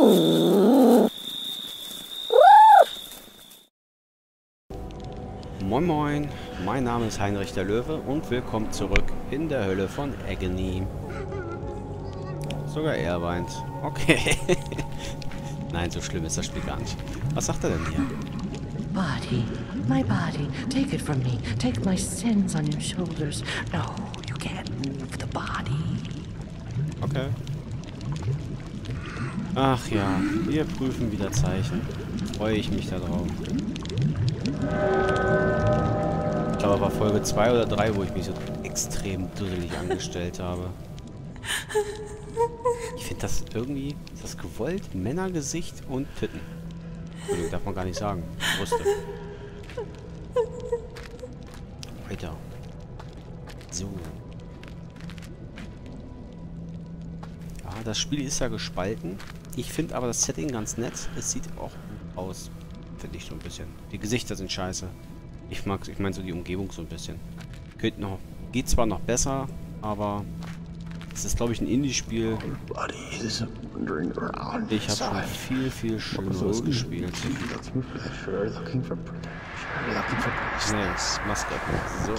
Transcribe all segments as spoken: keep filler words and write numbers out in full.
Moin Moin, mein Name ist Heinrich der Löwe und willkommen zurück in der Hölle von Agony. Sogar er weint. Okay. Nein, so schlimm ist das Spiel gar nicht. Was sagt er denn hier? Body, my body, take it from me. Take my sins on your shoulders. No, you can't move the body. Okay. Ach ja, wir prüfen wieder Zeichen. Freue ich mich darauf. Ich glaube, war Folge zwei oder drei, wo ich mich so extrem dusselig angestellt habe. Ich finde das irgendwie, ist das gewollt? Männergesicht und Titten. Entschuldigung, darf man gar nicht sagen. Brüste. Weiter. So. Ja, das Spiel ist ja gespalten. Ich finde aber das Setting ganz nett. Es sieht auch gut aus. Finde ich so ein bisschen. Die Gesichter sind scheiße. Ich mag, ich meine so die Umgebung so ein bisschen. Geht noch, geht zwar noch besser, aber es ist, glaube ich, ein Indie-Spiel. Ich habe schon viel, viel Schlimmeres gespielt. Nee, Maske. So.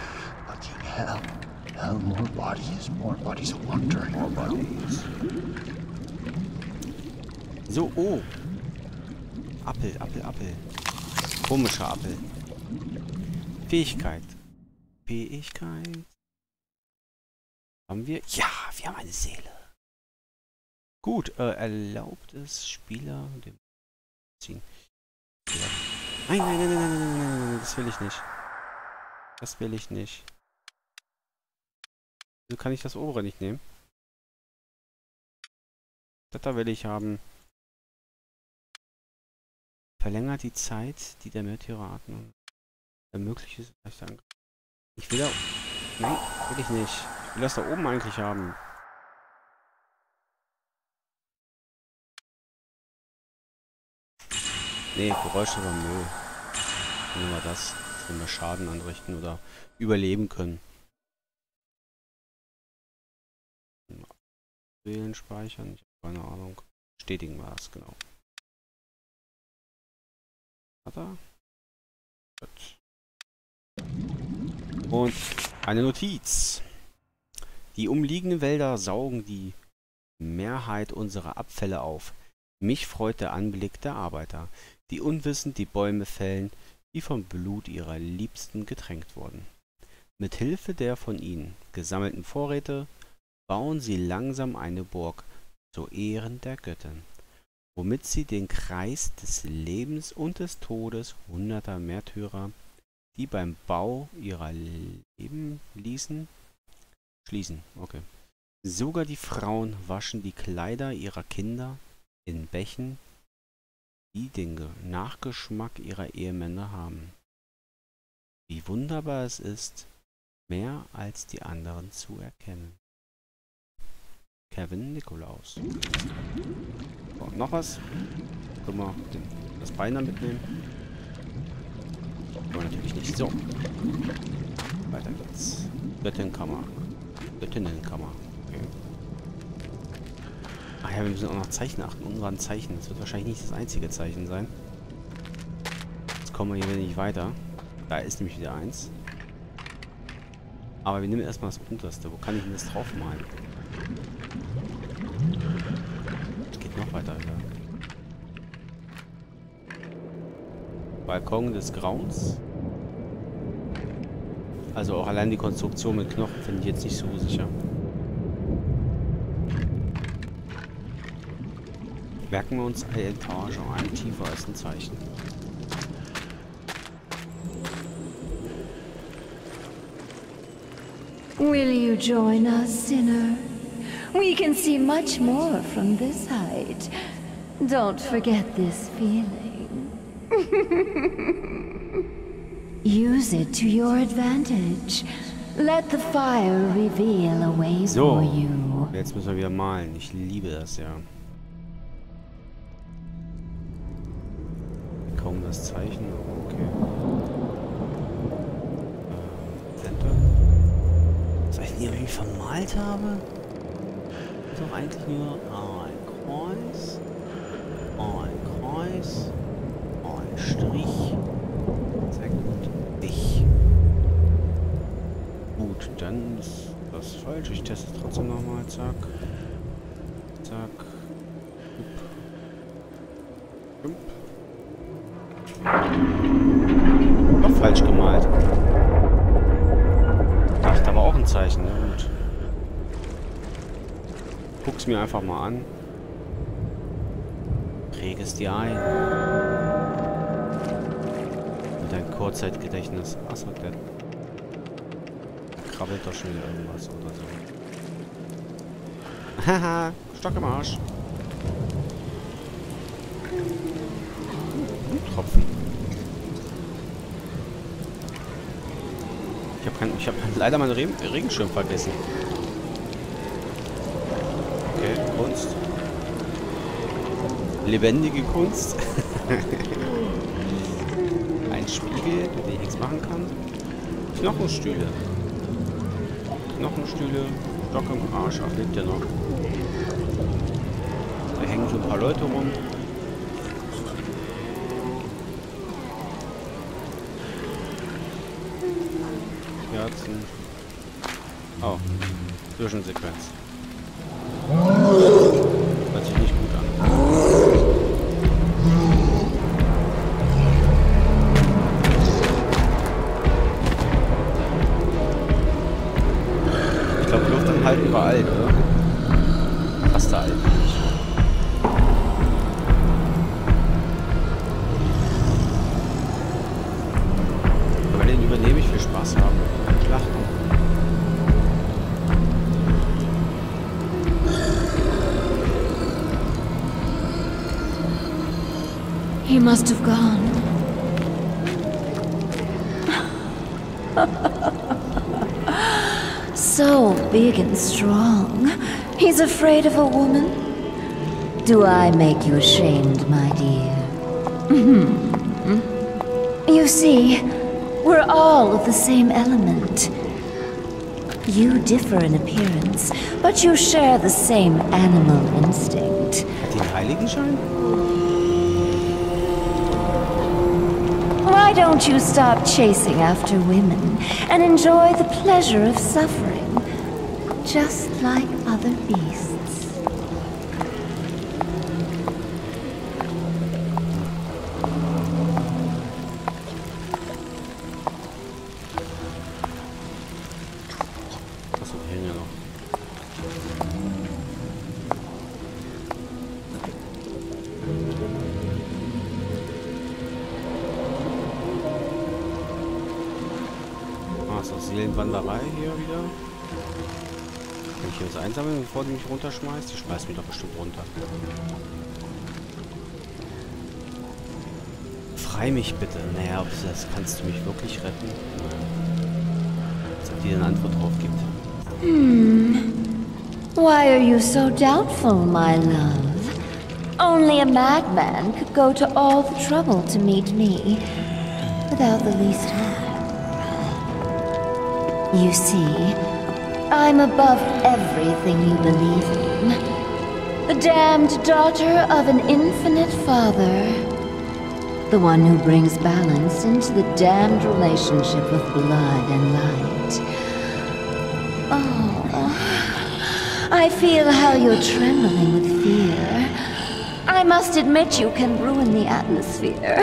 So, oh. Appel, Appel, Appel. Komischer Appel. Fähigkeit. Fähigkeit. Haben wir? Ja, wir haben eine Seele. Gut, äh, erlaubt es Spieler dem ziehen. Ja. Nein, nein, nein, nein, nein, nein, nein, nein, das will ich nicht. Das will ich nicht. Wieso kann ich das obere nicht nehmen? Das da will ich haben. Verlängert die Zeit, die der Märtyrer atmen ermöglicht ist. Ich will da... Nein, will ich nicht. Ich will das da oben eigentlich haben. Nee, Geräusche war Müll. Nehmen wir das, wenn wir Schaden anrichten oder überleben können. Wählen, speichern, ich habe keine Ahnung. Bestätigen wir es, genau. Hat er? Gut. Und eine Notiz. Die umliegenden Wälder saugen die Mehrheit unserer Abfälle auf. Mich freut der Anblick der Arbeiter, die unwissend die Bäume fällen, die vom Blut ihrer Liebsten getränkt wurden. Mit Hilfe der von ihnen gesammelten Vorräte bauen sie langsam eine Burg zu Ehren der Göttin, womit sie den Kreis des Lebens und des Todes hunderter Märtyrer, die beim Bau ihrer Leben ließen, schließen. Okay. Sogar die Frauen waschen die Kleider ihrer Kinder in Bächen, die den Nachgeschmack ihrer Ehemänner haben. Wie wunderbar es ist, mehr als die anderen zu erkennen. Kevin Nikolaus. So, noch was? Können wir den, das Bein dann mitnehmen? Aber natürlich nicht. So. Weiter geht's. Göttinnenkammer. Göttinnenkammer. Okay. Ach ja, wir müssen auch noch Zeichen achten. Ungarn Zeichen. Das wird wahrscheinlich nicht das einzige Zeichen sein. Jetzt kommen wir hier nicht weiter. Da ist nämlich wieder eins. Aber wir nehmen erstmal das unterste. Wo kann ich denn das drauf malen? Es geht noch weiter wieder. Balkon des Grauens. Also auch allein die Konstruktion mit Knochen finde ich jetzt nicht so sicher. Merken wir uns eine Etage ein tiefer als ein Zeichen. Will you join us, sinner? We can see much more from this height. Don't forget this feeling. Use it to your advantage. Let the fire reveal a way so, for you. Jetzt müssen wir wieder malen. Ich liebe das ja. Kaum das Zeichen, okay. Äh, Center. Soll ich nicht, wie ich vermalt habe? Ist doch eigentlich nur ein Kreuz. Ein Kreis. Ein Strich. Sehr gut. Ich. Gut, dann ist das falsch. Ich teste es trotzdem nochmal. Zack. Zack. Hup. Hup. Noch falsch gemalt. Ach, da war auch ein Zeichen. Na gut. Guck's mir einfach mal an. Präge es dir ein. Mit deinem Kurzzeitgedächtnis. Achso, der krabbelt doch schon wieder irgendwas oder so. Haha, Stock im Arsch. Tropfen. Ich habe kein, ich habe leider meinen Re Regenschirm vergessen. Okay, Kunst. Lebendige Kunst. Ein Spiegel, mit dem ich nichts machen kann. Knochenstühle. Knochenstühle. Stock im Arsch. Ach, lebt der noch. Da hängen so ein paar Leute rum. Herzen. Oh. Zwischensequenz. Hört sich nicht gut an. Ich glaube, Luft dann halt überall, oder? Fast da halt nicht. Aber den übernehme ich viel Spaß haben. Schlachten. He must have gone. So big and strong. He's afraid of a woman? Do I make you ashamed, my dear? You see, we're all of the same element. You differ in appearance, but you share the same animal instinct. Den Heiligenschein? Why don't you stop chasing after women and enjoy the pleasure of suffering, just like other beasts? Achso, hier hängen ja noch. So, Seelenwanderei hier wieder. Kann ich hier was einsammeln, bevor die mich runterschmeißt? Die schmeißt mich doch bestimmt runter. Frei mich bitte. Naja, ob das kannst du mich wirklich retten? Als ob die eine Antwort drauf gibt. Hmm. Why are you so doubtful, my love? Only a madman could go to all the trouble to meet me without the least harm. You see, I'm above everything you believe in. The damned daughter of an infinite father. The one who brings balance into the damned relationship of blood and light. Oh, I feel how you're trembling with fear. I must admit you can ruin the atmosphere.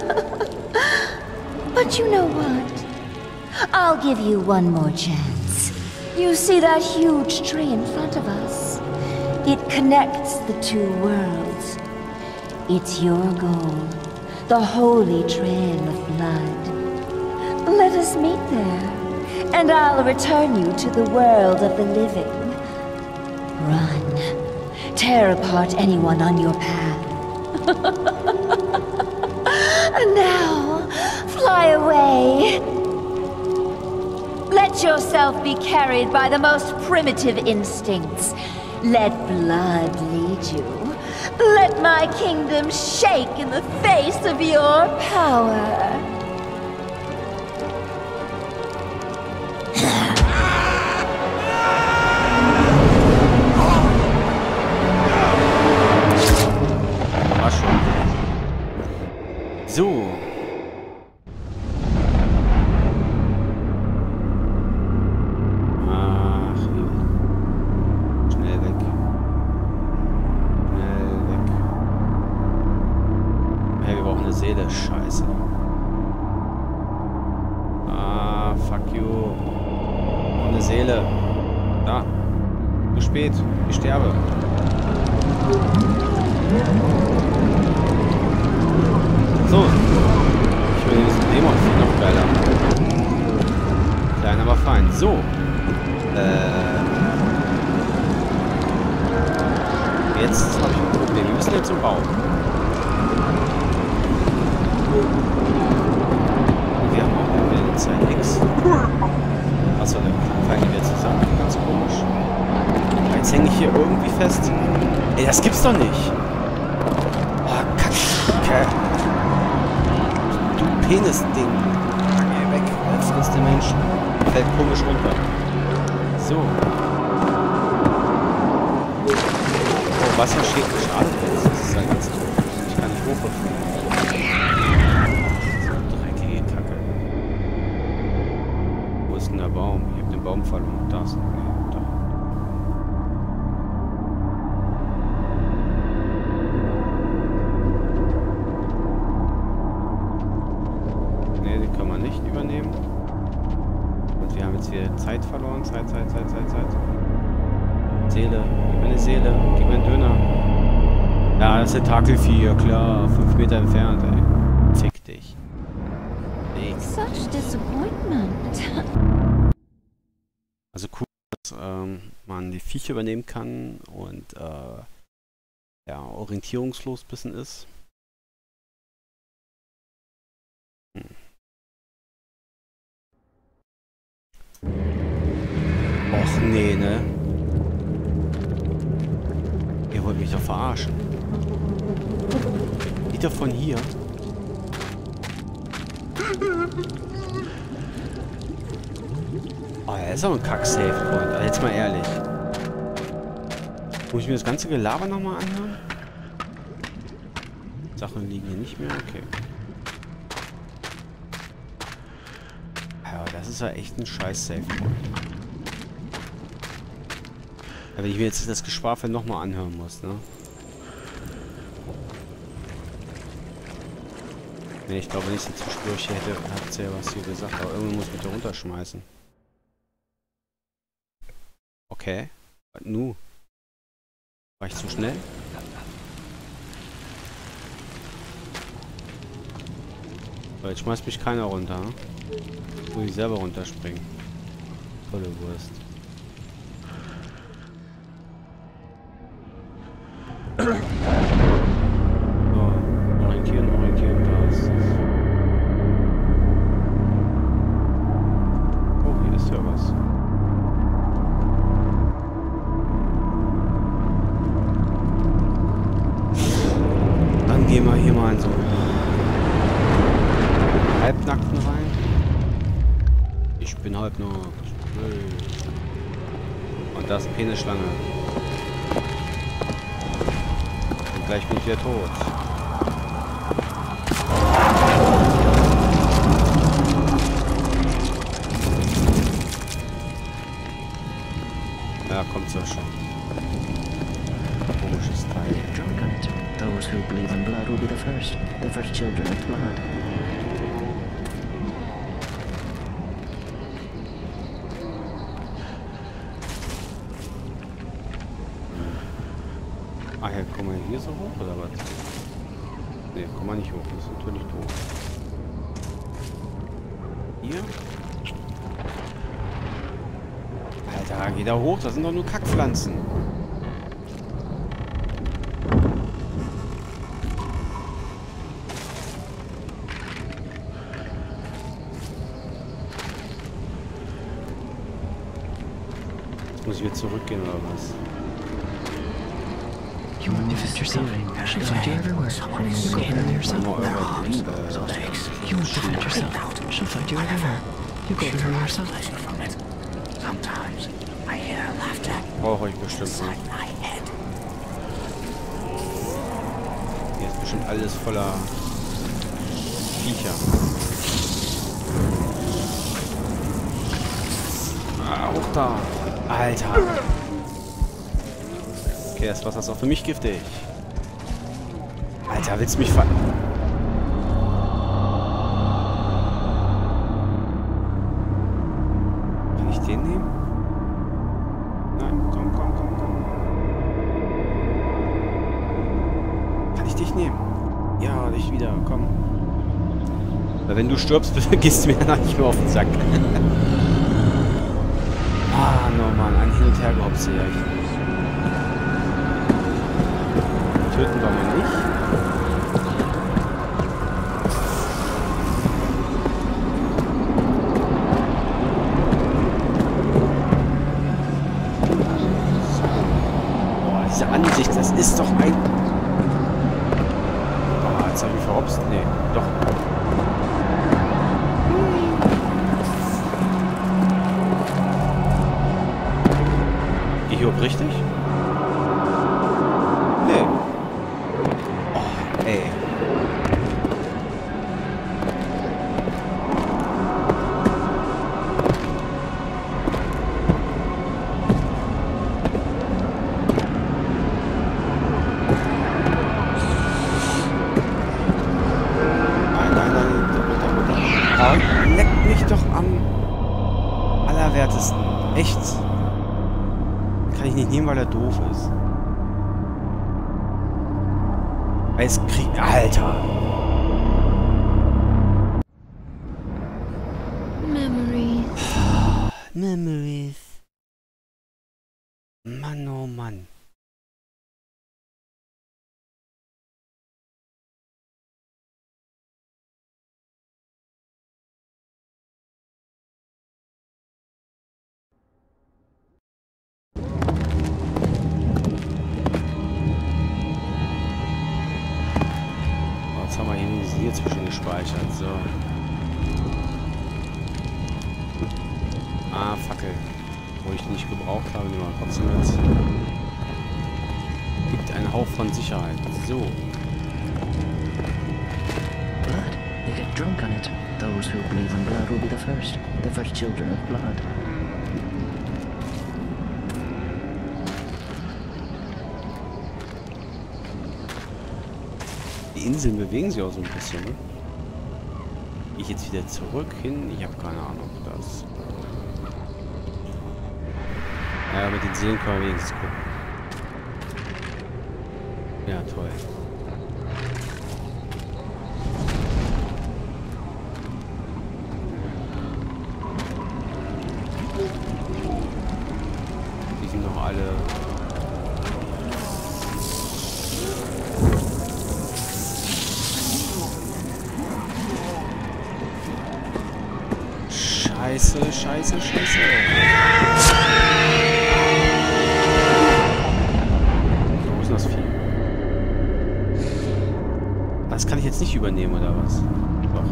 But you know what? I'll give you one more chance. You see that huge tree in front of us? It connects the two worlds. It's your goal, the holy trail of blood. Let us meet there, and I'll return you to the world of the living. Run. Tear apart anyone on your path. And now, fly away. Let yourself be carried by the most primitive instincts. Let blood lead you. Let my kingdom shake in the face of your power. War schon. Seele. Da. Zu spät. Ich sterbe. So. Ich will diesen Dämon viel noch geiler. Klein, aber fein. So. Äh. Jetzt habe ich ein Problem. Wir müssen jetzt zum Baum. Wir haben auch eine Zeit X. Achso, dann fallen die wieder zusammen. Ganz komisch. Jetzt hänge ich hier irgendwie fest. Ey, das gibt's doch nicht. Oh, Kacke. Du Penis-Ding. Geh weg. Jetzt frisst der Mensch. Fällt komisch runter. So. Oh, Wasser steht geschadet jetzt. Das ist ja ganz doof. Ich kann nicht hochhüpfen. So dreckige Kacke. Wo ist denn der Baum? Ich hab den Baum verloren. Da ist. Nee, da. Ne, den können wir nicht übernehmen. Und wir haben jetzt wieder Zeit verloren. Zeit, Zeit, Zeit, Zeit, Zeit. Seele. Gib mir eine Seele. Gib mir einen Döner. Ja, das ist der Takelvieh. Ja klar. Fünf Meter entfernt, ey. Fick dich. Nee. Such disappointment. Also cool, dass ähm, man die Viecher übernehmen kann und äh, ja, orientierungslos ein bisschen ist. Hm. Och nee, ne? Ihr wollt mich doch verarschen. Geht doch von hier. Oh, er ist aber ein Kack-Safe-Point. Also jetzt mal ehrlich. Muss ich mir das ganze Gelaber nochmal anhören? Sachen liegen hier nicht mehr. Okay. Ja, das ist ja echt ein scheiß Safe-Point. Ja, wenn ich mir jetzt das Geschwafel nochmal anhören muss, ne? Ne, ich glaube nicht, dass ich hätte, hat ja was hier gesagt, aber irgendwann muss ich mich da runterschmeißen. Okay. Nu. War ich zu schnell? So, jetzt schmeißt mich keiner runter. Hm? Jetzt muss ich selber runterspringen. Tolle Wurst. So, orientieren, orientieren, da ist es. Oh, hier ist ja was. Dann gehen wir hier mal in so Halbnackten rein. Ich bin halbnackt. Und das ist Penisschlange. Und gleich bin ich wieder tot. Ja, kommt's ja schon. Komisches Teil. Those who believe in blood will be the first, the first children of blood. Ah ja, kommen wir hier so hoch oder was? Ne, kommen wir nicht hoch, das ist natürlich doof. Hier? Alter, geh da hoch, das sind doch nur Kackpflanzen. Jetzt muss ich wieder zurückgehen oder was? You manifest yourself. She'll find you everywhere. You go there yourself. You manifest yourself. She'll find you everywhere. You go there yourself. Brauche ich bestimmt nicht. Hier ist bestimmt alles voller Viecher. Ah, hoch da. Alter. Okay, das Wasser ist auch für mich giftig. Alter, willst du mich ver... Kann ich den nehmen? wieder, komm. Weil wenn du stirbst, gehst du mir dann nicht mehr auf den Sack. Ah, no Mann, ein Hin- und Hergehopse hier. Töten wir mal nicht. Diese Ansicht, das ist doch ein... Oh, jetzt habe ich mich verhopst. Nee, doch. Geh hier überhaupt richtig? Nee. Oh, ey. Leckt mich doch am allerwertesten. Echt. Kann ich nicht nehmen, weil er doof ist. Eiskrieg. Alter. Memories. Memories. Mann, oh Mann. Jetzt haben wir hier zwischen gespeichert. So. Ah, Fackel. Wo ich nicht gebraucht habe, nehmen wir trotzdem mit. Gibt einen Hauch von Sicherheit. So. Blood. They get drunk on it. Those who believe in blood will be the first. The first children of blood. Die Inseln bewegen sich auch so ein bisschen, ne? Gehe ich jetzt wieder zurück hin? Ich habe keine Ahnung. Das. Ja, mit den Seelen können wir wenigstens gucken. Ja, toll. Die sind noch alle. Scheiße, scheiße, scheiße. Wo ist denn das Vieh? Das kann ich jetzt nicht übernehmen, oder was? Doch.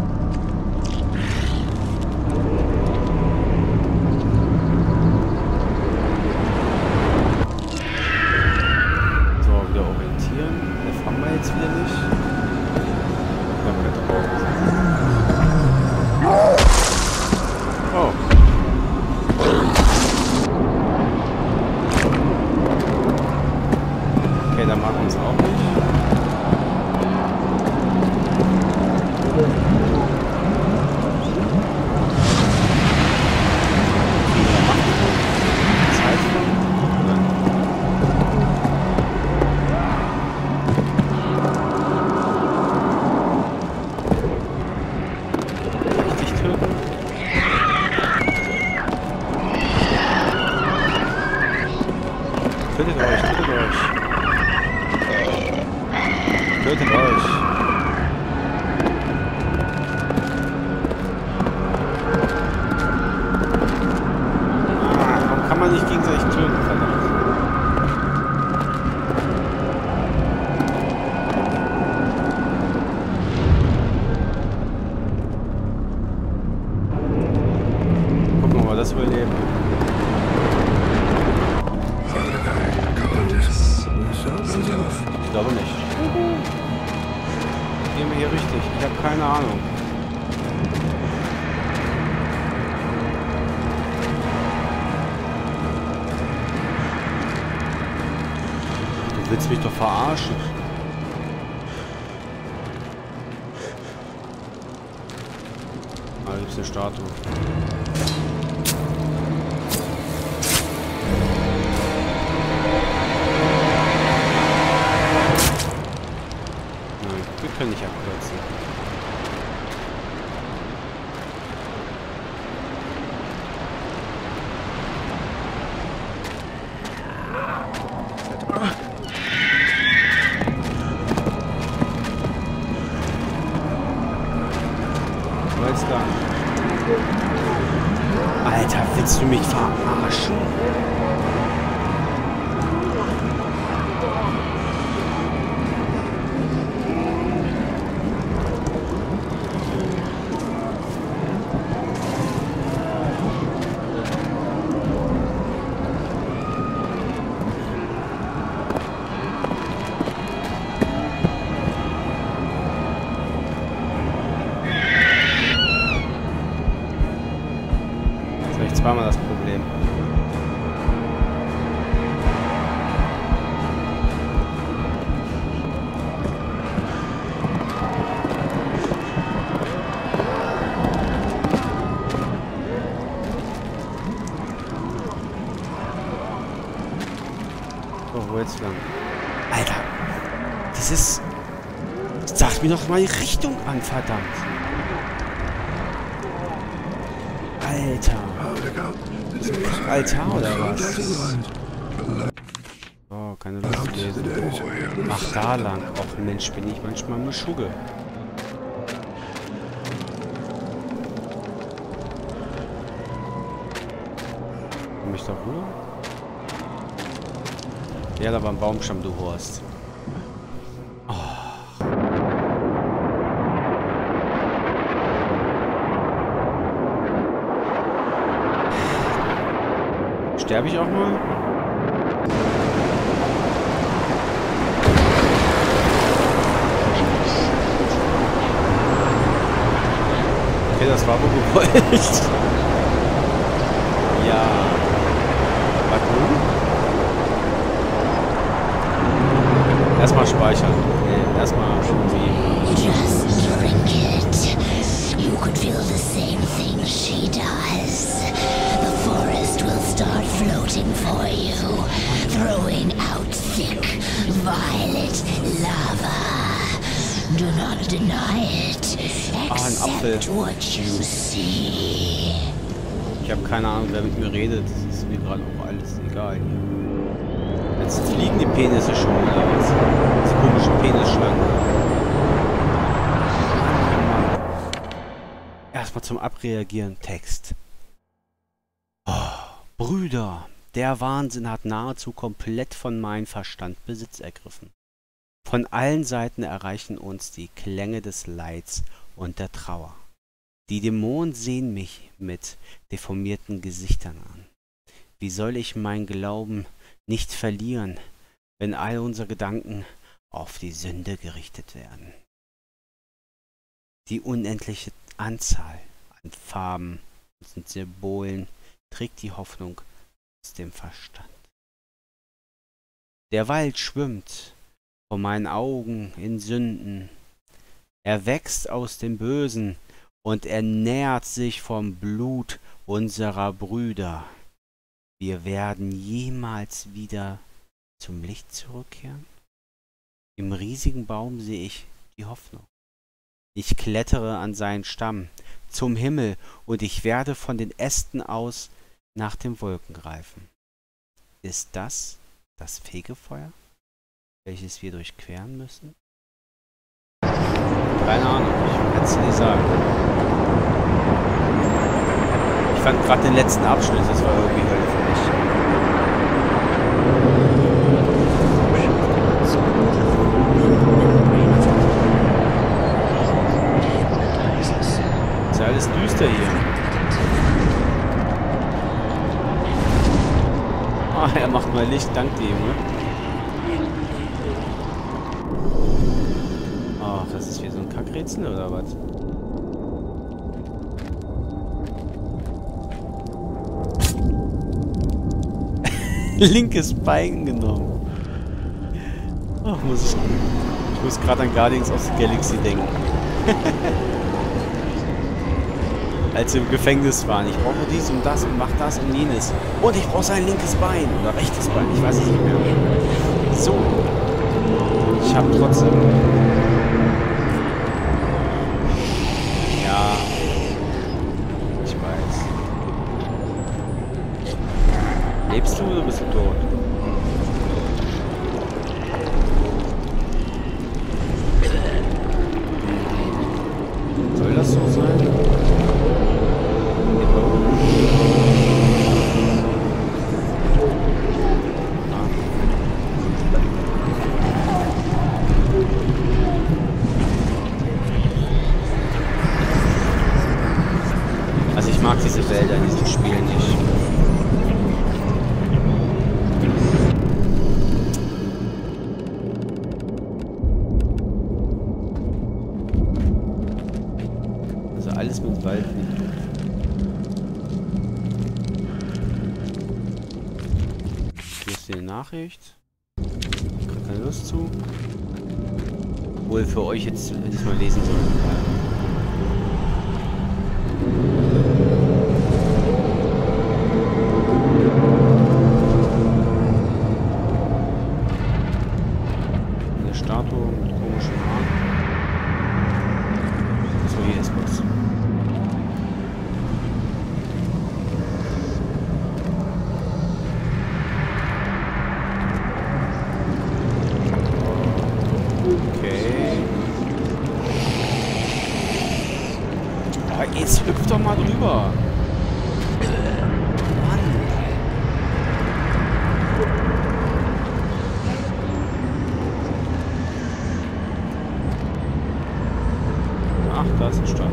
So, wieder orientieren. Das haben wir jetzt wieder nicht. Da haben wir nicht drauf. Oh. Okay, da mag uns auch nicht. Zeit von? Richtig töten? Tötet euch, tötet euch. Tötet euch. Ah, warum kann man nicht gegenseitig töten, verdammt? Gucken, ob wir das überleben. Ich glaube nicht. Gehen wir hier richtig? Ich habe keine Ahnung. Du willst mich doch verarschen. Ah, da gibt's eine Statue. Wir können nicht abkürzen. So, wo jetzt lang? Alter! Dieses... Sagt mir doch mal die Richtung an, verdammt! Alter! Das ist ein Altar oder was? Oh, keine Lust zu lesen. Ach, da lang. Och Mensch, bin ich manchmal eine Schugge. Komm ich da rüber? Ja, da war ein Baumstamm, du Horst. Oh. Sterbe ich auch mal? Okay, das war wohl gewollt. Ja. War cool. Erstmal speichern. Nee, erstmal irgendwie. Just drink it. You could feel the same thing she does. The forest will start floating for you, throwing out thick, violet lava. Do not deny it. Accept what you see. Ich habe keine Ahnung, wer mit mir redet. Das ist mir gerade auch alles egal hier. Jetzt fliegen die Penisse schon oder was? Diese komischen Penisschlangen. Erstmal zum Abreagieren. Text. Oh, Brüder, der Wahnsinn hat nahezu komplett von meinem Verstand Besitz ergriffen. Von allen Seiten erreichen uns die Klänge des Leids und der Trauer. Die Dämonen sehen mich mit deformierten Gesichtern an. Wie soll ich meinen Glauben nicht verlieren, wenn all unsere Gedanken auf die Sünde gerichtet werden? Die unendliche Anzahl an Farben und Symbolen trägt die Hoffnung aus dem Verstand. Der Wald schwimmt vor meinen Augen in Sünden. Er wächst aus dem Bösen und ernährt sich vom Blut unserer Brüder. Wir werden jemals wieder zum Licht zurückkehren? Im riesigen Baum sehe ich die Hoffnung. Ich klettere an seinen Stamm zum Himmel und ich werde von den Ästen aus nach den Wolken greifen. Ist das das Fegefeuer, welches wir durchqueren müssen? Keine Ahnung, ich kann es nicht sagen. Ich fand gerade den letzten Abschnitt, das war irgendwie Hölle für mich. Ist ja alles düster hier. Ah, er macht mal Licht, dank dem, ne? Ach, das ist wie so ein Kackrätsel oder was? Linkes Bein genommen. Ach, muss ich. Ich muss gerade an Guardians of the Galaxy denken. Als wir im Gefängnis waren. Ich brauche dies und das und mach das und jenes. Und ich brauche sein linkes Bein oder rechtes Bein. Ich weiß es nicht mehr. So. Ich habe trotzdem. Ja. Ich weiß. Lebst du oder bist du tot? Soll das so sein? Also ich mag diese Wälder in diesem Spiel nicht. Also alles mit Wald nicht gut. Hier ist die Nachricht. Ich habe keine Lust zu. Wohl für euch jetzt diesmal lesen sollen. Statue mit komischen Haaren. So, hier ist was. Jetzt hüpft doch mal drüber. Mann. Ach, da ist ein Start.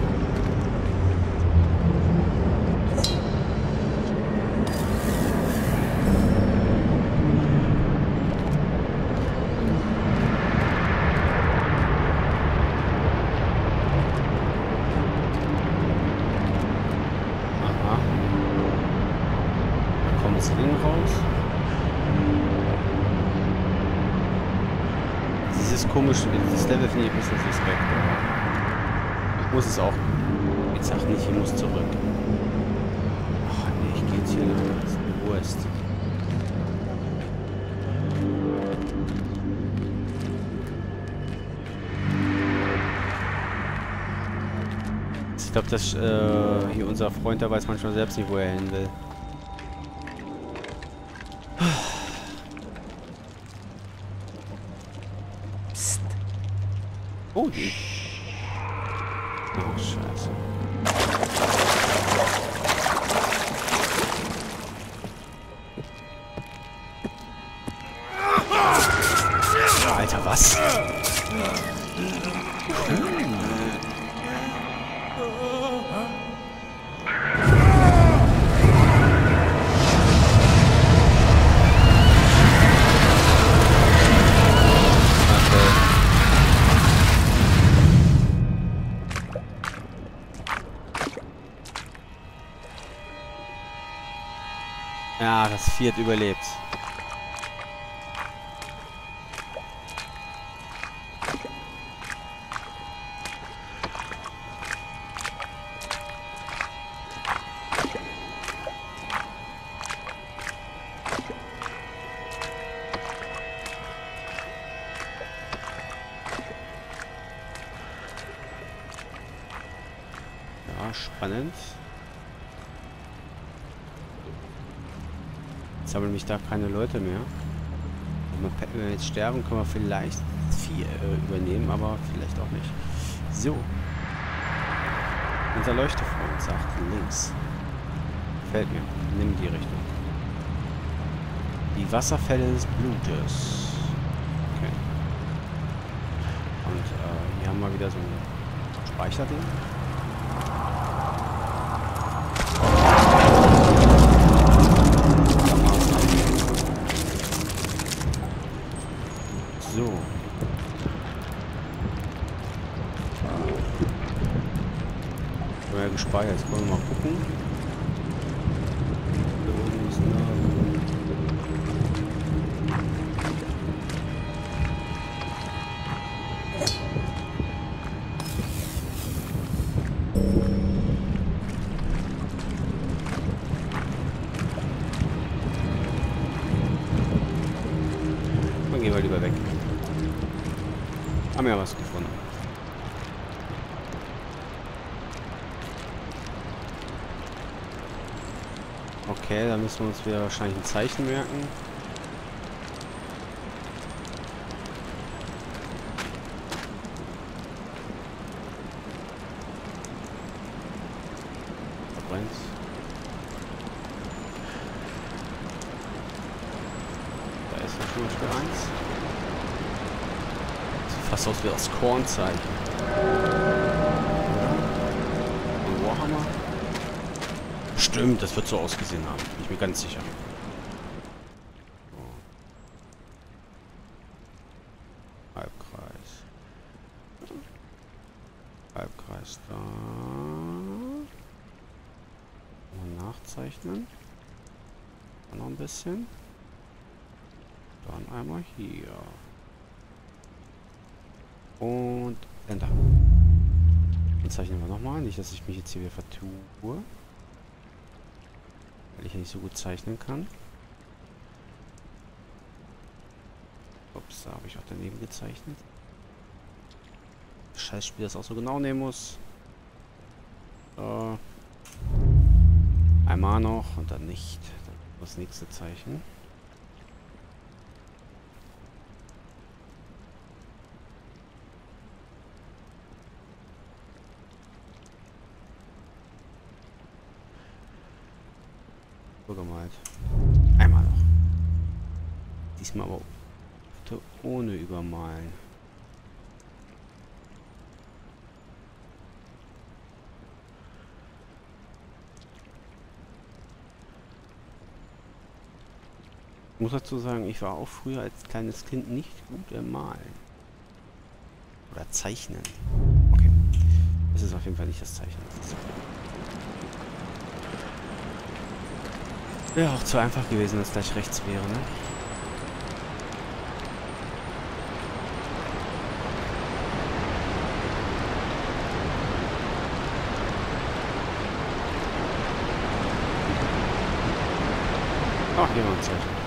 Komisch, das Level finde ich ein bisschen suspekt. Ich muss es auch. Jetzt sag nicht, ich muss zurück. Ach nee, ich gehe jetzt hier lang. Das ist eine Wurst. Ich glaube, dass äh, hier unser Freund, der weiß manchmal selbst nicht, wo er hin will. Oh, die. Oh, scheiße. Alter, was? Ja, das Viert überlebt. Ja, spannend. Jetzt haben nämlich da keine Leute mehr. Wenn wir jetzt sterben, können wir vielleicht Vieh äh, übernehmen, aber vielleicht auch nicht. So. Unser Leuchtefreund sagt links. Gefällt mir. Nimm die Richtung. Die Wasserfälle des Blutes. Okay. Und äh, hier haben wir wieder so ein Speicherding. So. Ja gespeichert. Jetzt wollen wir mal gucken. Dann gehen wir lieber weg. Haben wir ja was gefunden. Okay, da müssen wir uns wieder wahrscheinlich ein Zeichen merken. Da brennt's. Da ist ja schon mal Stück eins. Sieht fast aus wie das Kornzeichen. Ein Warhammer. Stimmt, das wird so ausgesehen haben. Bin ich mir ganz sicher. So. Halbkreis. Halbkreis da. Mal nachzeichnen. Dann noch ein bisschen. Dann einmal hier. Und Enter. Dann zeichnen wir nochmal. Nicht, dass ich mich jetzt hier wieder vertue. Weil ich ja nicht so gut zeichnen kann. Ups. Da habe ich auch daneben gezeichnet. Scheiß Spiel, das auch so genau nehmen muss. So. Einmal noch und dann nicht. Dann das nächste Zeichen. So gemalt. Einmal noch. Diesmal aber bitte ohne übermalen. Ich muss dazu sagen, ich war auch früher als kleines Kind nicht gut im Malen. Oder Zeichnen. Okay. Das ist auf jeden Fall nicht das Zeichnen. Wäre auch zu einfach gewesen, dass gleich rechts wäre, ne? Ach, hier war ein Zeichen.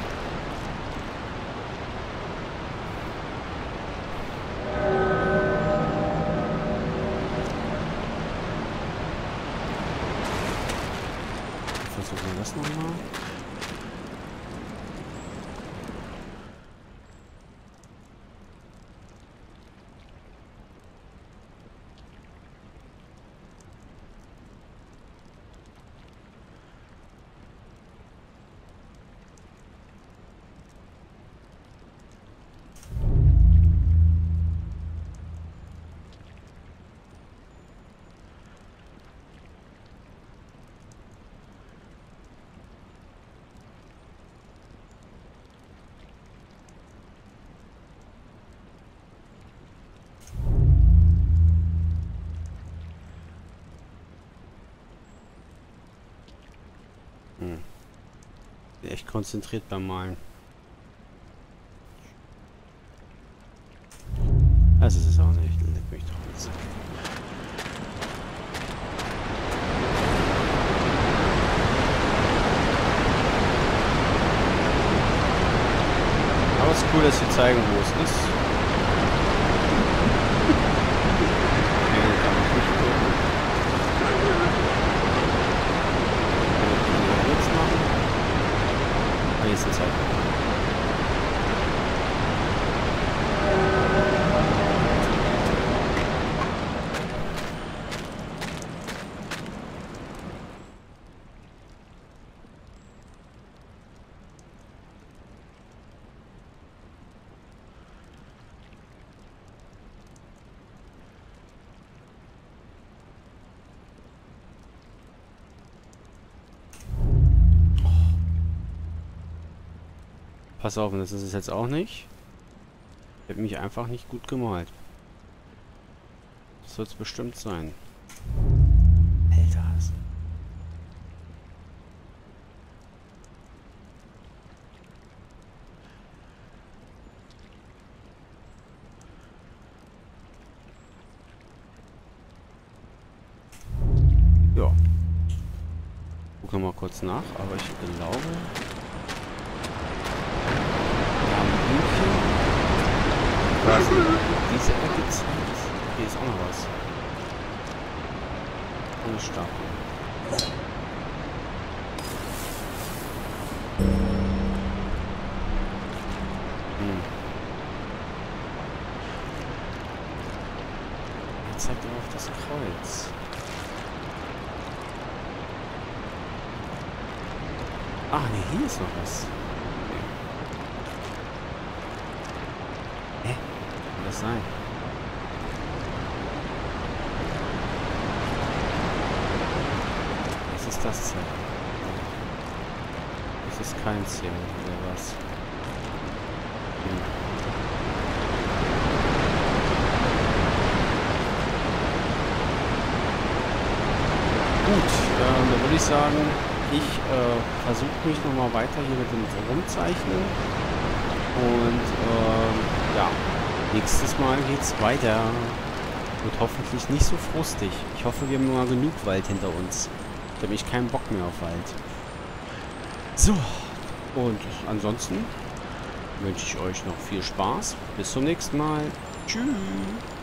Versuchen wir das nochmal. Hm. Bin echt konzentriert beim Malen. Das ist es auch nicht. Leck mich doch jetzt. Aber es ist cool, dass sie zeigen, wo es ist. Okay, kann ich nicht gucken. Hier ist ein Zeichen. Pass auf, und das ist es jetzt auch nicht. Ich habe mich einfach nicht gut gemalt. Das wird es bestimmt sein. Alter. Ja. Gucken wir mal kurz nach, aber ich glaube... Quasi diese Ecke zeigt. Hier ist auch noch was. Eine Stapel. Hm. Er zeigt aber auf das Kreuz. Ah, ne, hier ist noch was. Hä? Kann das sein? Was ist das Zeichen? Das ist kein Ziel, oder was? Hm. Gut, ähm, dann würde ich sagen, ich äh, versuche mich nochmal weiter hier mit dem Rumzeichnen. Und ähm, ja, nächstes Mal geht's weiter. Und hoffentlich nicht so frustig. Ich hoffe, wir haben mal genug Wald hinter uns. Ich habe nämlich keinen Bock mehr auf Wald. So, und ansonsten wünsche ich euch noch viel Spaß. Bis zum nächsten Mal. Tschüss.